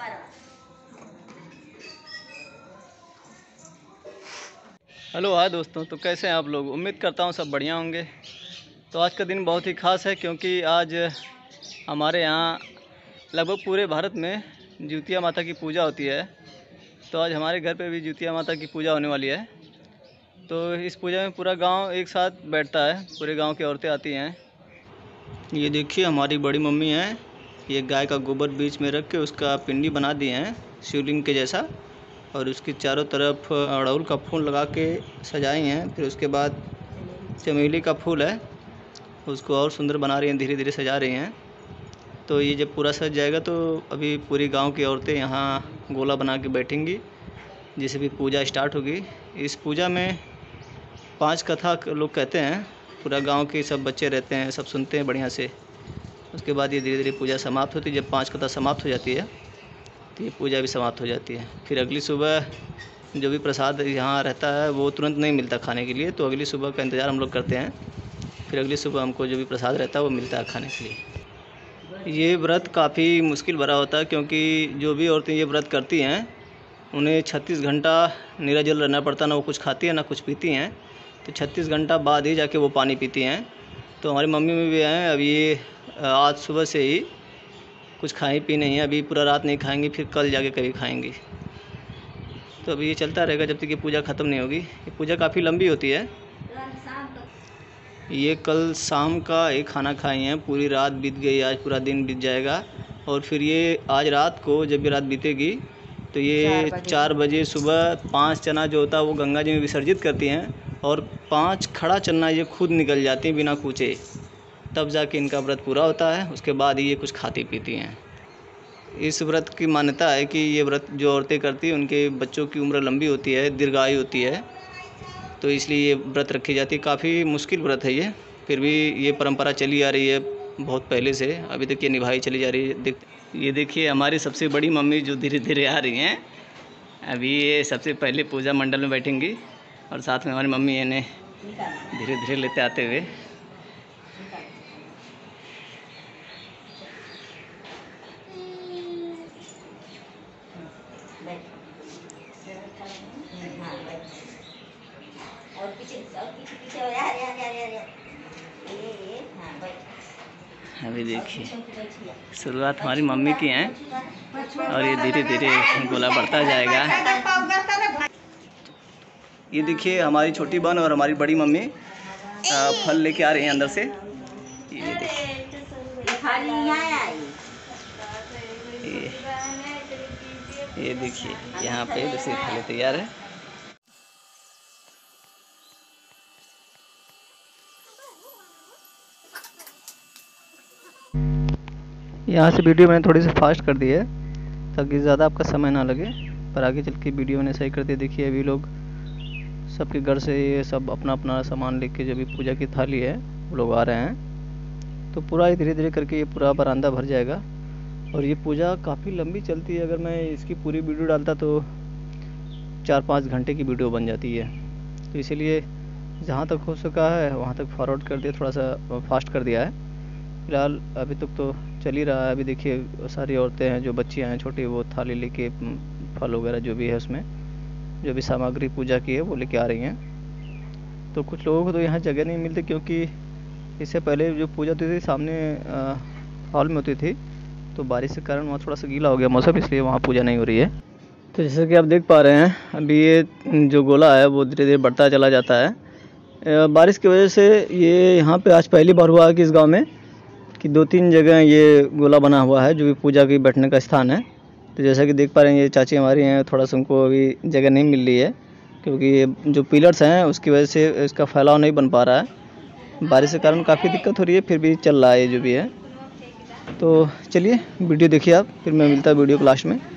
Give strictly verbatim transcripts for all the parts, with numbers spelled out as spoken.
Hello hi दोस्तों, तो कैसे हैं आप लोग। उम्मीद करता हूँ सब बढ़िया होंगे। तो आज का दिन बहुत ही ख़ास है क्योंकि आज हमारे यहाँ लगभग पूरे भारत में जिउतिया माता की पूजा होती है। तो आज हमारे घर पे भी जिउतिया माता की पूजा होने वाली है। तो इस पूजा में पूरा गांव एक साथ बैठता है, पूरे गांव की औरतें आती हैं। ये देखिए हमारी बड़ी मम्मी हैं, ये गाय का गोबर बीच में रख के उसका पिंडी बना दिए हैं शिवलिंग के जैसा, और उसके चारों तरफ अड़हुल का फूल लगा के सजाई हैं। फिर उसके बाद चमेली का फूल है, उसको और सुंदर बना रही हैं, धीरे धीरे सजा रही हैं। तो ये जब पूरा सज जाएगा तो अभी पूरी गांव की औरतें यहाँ गोला बना के बैठेंगी, जिससे भी पूजा स्टार्ट होगी। इस पूजा में पांच कथा लोग कहते हैं, पूरा गांव के सब बच्चे रहते हैं, सब सुनते हैं बढ़िया से। उसके बाद ये धीरे धीरे पूजा समाप्त होती है। जब पांच कथा समाप्त हो जाती है तो ये पूजा भी समाप्त हो जाती है। फिर अगली सुबह जो भी प्रसाद यहाँ रहता है वो तुरंत नहीं मिलता खाने के लिए, तो अगली सुबह का इंतज़ार हम लोग करते हैं। फिर अगली सुबह हमको जो भी प्रसाद रहता है वो मिलता है खाने के लिए। ये व्रत काफ़ी मुश्किल भरा होता है क्योंकि जो भी औरतें ये व्रत करती हैं उन्हें छत्तीस घंटा निर्जल रहना पड़ता है। ना वो कुछ खाती हैं ना कुछ पीती हैं, तो छत्तीस घंटा बाद ही जाके वो पानी पीती हैं। तो हमारी मम्मी में भी हैं, अभी ये आज सुबह से ही कुछ खाई पी नहीं है, अभी पूरा रात नहीं खाएंगी, फिर कल जाके कभी खाएंगी। तो अभी ये चलता रहेगा जब तक ये पूजा ख़त्म नहीं होगी। ये पूजा काफ़ी लंबी होती है। ये कल शाम का एक खाना खाई हैं, पूरी रात बीत गई, आज पूरा दिन बीत जाएगा। और फिर ये आज रात को जब ये रात बीतेगी तो ये चार बजे सुबह पाँच चना जो होता है वो गंगा जी में विसर्जित करती हैं, और पाँच खड़ा चना ये खुद निकल जाती हैं बिना कूचे, तब जाके इनका व्रत पूरा होता है। उसके बाद ही ये कुछ खाती पीती हैं। इस व्रत की मान्यता है कि ये व्रत जो औरतें करती हैं उनके बच्चों की उम्र लंबी होती है, दीर्घायु होती है, तो इसलिए ये व्रत रखी जाती है। काफ़ी मुश्किल व्रत है ये, फिर भी ये परंपरा चली आ रही है बहुत पहले से, अभी तक ये निभाई चली जा रही है। देख ये देखिए हमारी सबसे बड़ी मम्मी जो धीरे धीरे आ रही हैं। अभी ये सबसे पहले पूजा मंडल में बैठेंगी और साथ में हमारी मम्मी इन्हें धीरे धीरे लेते आते हुए। और पीछे और पीछे पीछे यार यार यार यार ये ये हां भाई। अभी देखिए शुरुआत हमारी मम्मी की है और ये धीरे धीरे गोला बढ़ता जाएगा। ये देखिए हमारी छोटी बहन और हमारी बड़ी मम्मी फल लेके आ रही हैं अंदर से। ये देखिए ये, ये देखिए यहाँ पे दूसरे फल तैयार है। यहाँ से वीडियो मैंने थोड़ी सी फास्ट कर दी है ताकि ज़्यादा आपका समय ना लगे, पर आगे चल के वीडियो मैंने सही कर दी। देखिए अभी लोग सबके घर से ये सब अपना अपना सामान लेके जो भी पूजा की थाली है वो लोग आ रहे हैं। तो पूरा धीरे धीरे करके ये पूरा बरामदा भर जाएगा। और ये पूजा काफ़ी लंबी चलती है, अगर मैं इसकी पूरी वीडियो डालता तो चार पाँच घंटे की वीडियो बन जाती है। तो इसीलिए जहाँ तक हो सका है वहाँ तक फॉरवर्ड कर दिया, थोड़ा सा फास्ट कर दिया है। फिलहाल अभी तक तो चल ही रहा है। अभी देखिए सारी औरतें हैं, जो बच्चियाँ हैं छोटी, वो थाली लेके फल वगैरह जो भी है उसमें जो भी सामग्री पूजा की है वो लेके आ रही हैं। तो कुछ लोगों को तो यहाँ जगह नहीं मिलती क्योंकि इससे पहले जो पूजा होती थी सामने हॉल में होती थी, तो बारिश के कारण वहाँ थोड़ा सा गीला हो गया मौसम, इसलिए वहाँ पूजा नहीं हो रही है। तो जैसे कि आप देख पा रहे हैं अभी ये जो गोला है वो धीरे धीरे बढ़ता चला जाता है। बारिश की वजह से ये यहाँ पे आज पहली बार हुआ है कि इस गांव में कि दो तीन जगह ये गोला बना हुआ है जो भी पूजा की बैठने का स्थान है। तो जैसा कि देख पा रहे हैं ये चाची हमारी हैं, थोड़ा सा उनको अभी जगह नहीं मिल रही है क्योंकि ये जो पिलर्स हैं उसकी वजह से इसका फैलाव नहीं बन पा रहा है। बारिश के कारण काफ़ी दिक्कत हो रही है, फिर भी चल रहा है ये जो भी है। तो चलिए वीडियो देखिए आप, फिर मैं मिलता है वीडियो को लास्ट में।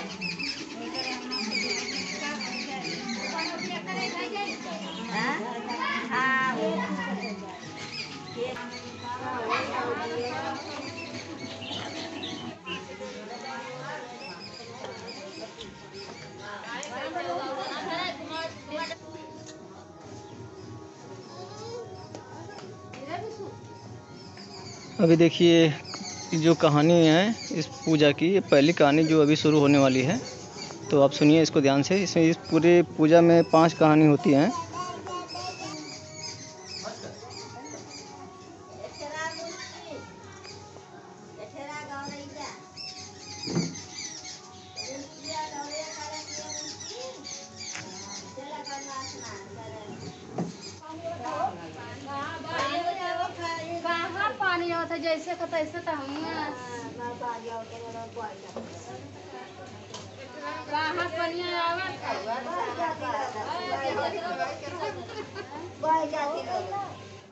हाँ? हाँ, वो ये- अभी देखिए जो कहानी है इस पूजा की, ये पहली कहानी जो अभी शुरू होने वाली है। तो आप सुनिए इसको ध्यान से। इसमें इस पूरे पूजा में पांच कहानी होती हैं। एठेरा मुर्गी, एठेरा गौरैया, रुपया गौरैया काला किया मुर्गी, चला करना स्नान करे। कहाँ पानी आवत है जैसे का तैसे तो हम हाँ, मैं बाजी आओ के मेरा बॉय जाता है। कहाँ पानी आवत है बॉय जाती है, बॉय जाती है।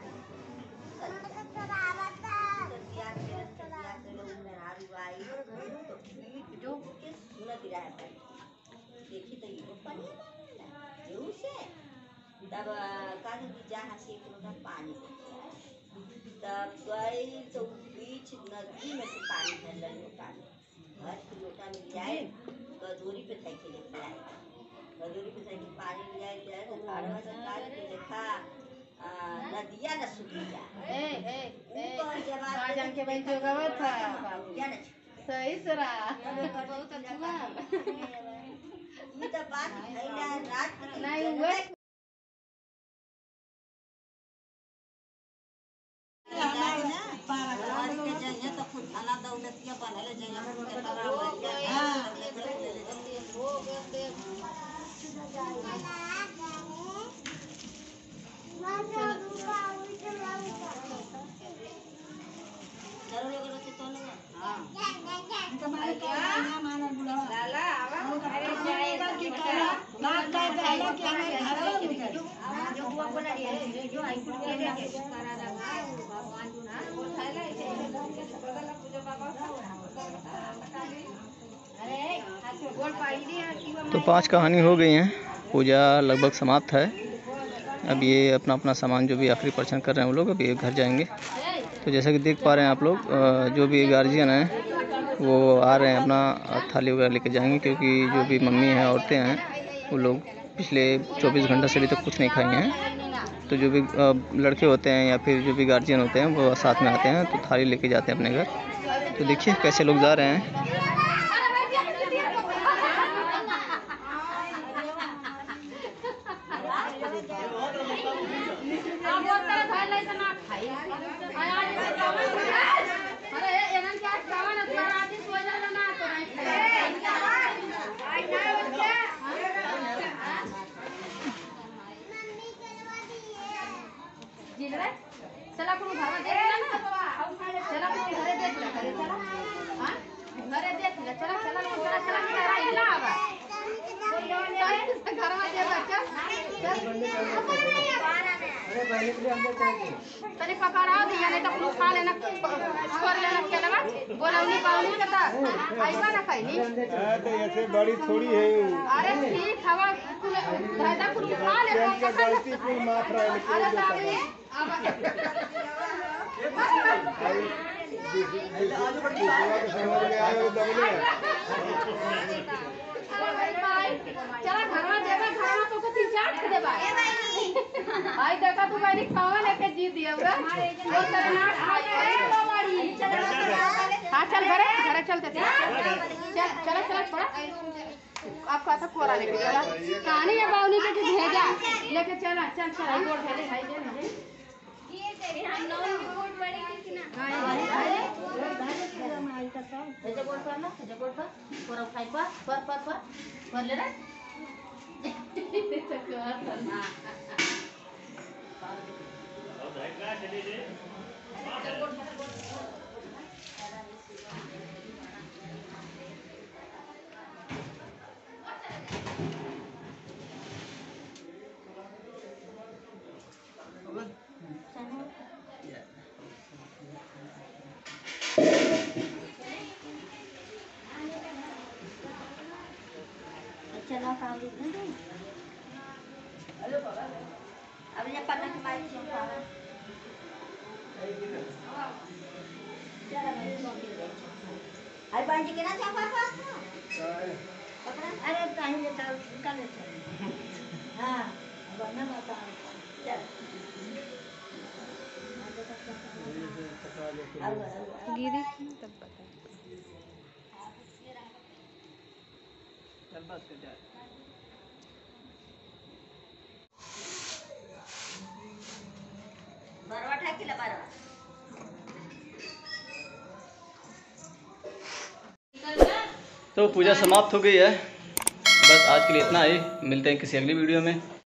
देखी तो ये पानी जरूर से तब काजू की जहाँ से एक लोटा पानी लेके आए। तब गए तो बीच नदी में से पानी भर ले लोटा में, भर के लोटा में ले आए, कजोरी पे थई के लेके आए। कजोरी पे थई के पानी ले आए ले आए तो अरवा सरकार के देखा आ, नदिया न सूखी जा। ए ए ए ऊपर जवाब बाजन के भाई जोगावत था या न सही सरा बहुत अच्छा ये तो बात भइला रात की नहीं जनता हुए पार के जइया तो खुद थाना दौलतिया बनले जइया के तरा बढ़िया चलो लोग रोते तो ना हां लाला आवा अरे जाए की करा बात का पहले कि हमें घर जो हुआ बोला रे जो आई कुछ के लेके करा लगा भगवान जी ना वो थैला बदला पूजा बाबा अरे गोल पाई दी तो पांच कहानी हो गई हैं, पूजा लगभग समाप्त है। अब ये अपना अपना सामान जो भी आखिरी पर्सन कर रहे हैं वो लोग अभी घर जाएंगे। तो जैसा कि देख पा रहे हैं आप लोग, जो भी गार्जियन हैं वो आ रहे हैं, अपना थाली वगैरह लेके जाएंगे, क्योंकि जो भी मम्मी हैं, औरतें हैं, वो लोग पिछले चौबीस घंटे से अभी तक कुछ नहीं खाई हैं। तो जो भी लड़के होते हैं या फिर जो भी गार्जियन होते हैं वो साथ में आते हैं, तो थाली लेके जाते हैं अपने घर। तो देखिए कैसे लोग जा रहे हैं। चला कुछ घर में देख ना, चला कुछ घरे देख ले, घरे चला, हाँ घरे देख ले, चला चला चला चला चला इला आवा, घर में देख बच्चा, अरे पहले के लिए अंदर चाहिए, तने पकड़ाओ दिया नहीं तो कुछ खा लेना, छोड़ लेना क्या लगा, बोला नहीं पाऊँ करता, आइबा ना खाई नहीं, तो ऐसे बड़ी थोड़ी है, अरे ठीक हवा, दादा कुछ खा ले, गलती कोई माफ रहा है, अरे दादी चला घर में देगा, घर में तो कुछ चाट दे भाई, आई देखा तू मैंने खावा लेके जीत दिया उधर, वो करना हाँ चल घरे घरे चलते थे, चल चला चला छोड़ा, आपका था कोरा लेके चला, कहानी है बाउनी के जो भेजा लेके चला, चल चल आई गोड़ भेजे भाई दे ये हम लोग गोड़ बड़े कितना भेजे गोड़ पर ना भेजे गोड़ पर कोरा उठाई पर पर पर पर पर ले रे चना खा ली ना अब ये पन्ना के मारी क्यों खा रहा चला भाई मम्मी ले आई बांजी के ना जा पापा पकड़ा अरे कहीं लेता निकाल लेता हां वरना बता चल गिरी तब बता चल बस कर जा बरवा ठाकीला बरवा तो पूजा समाप्त हो गई है। बस आज के लिए इतना ही, मिलते हैं किसी अगली वीडियो में।